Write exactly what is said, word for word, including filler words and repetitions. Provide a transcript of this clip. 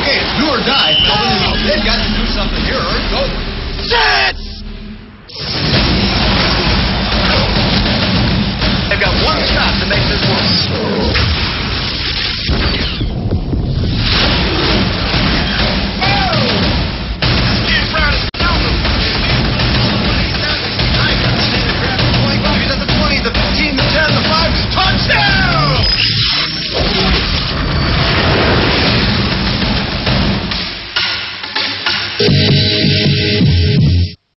Okay, it's do or die, Melvin. They've got to do something here or it's over. Sit!